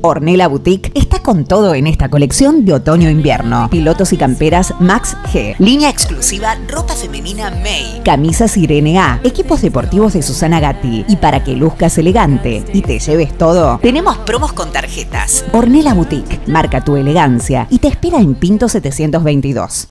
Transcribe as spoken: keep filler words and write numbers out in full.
Ornella Boutique está con todo en esta colección de otoño-invierno. Pilotos y camperas Max G. Línea exclusiva ropa femenina May. Camisas Irene A. Equipos deportivos de Susana Gatti. Y para que luzcas elegante y te lleves todo, tenemos promos con tarjetas. Ornella Boutique. Marca tu elegancia y te espera en Pinto setecientos veintidós.